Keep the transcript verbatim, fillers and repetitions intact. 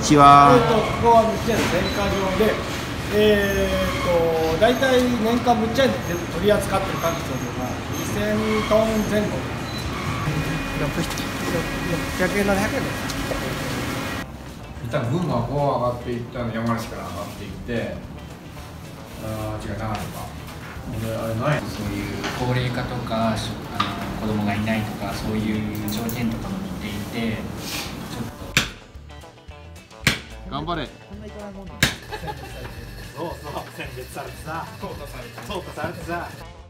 ちは。 えっとここはむっちゃんの選果場で、えー、と大体年間むっちゃんで取り扱ってる柑橘の量がにせんトンぜん後。ろっぴゃくえんななひゃくえんです。 一旦群馬はこう上がっていったの、山梨から上がっていって、あー違う長野か。俺あれない。 そういう高齢化とか、あの子供がいないとか、そういう条件とかも似ていて、ちょっと頑張れ。 こんないかないもんなんそうそう、選別されてさ、淘汰されてさ。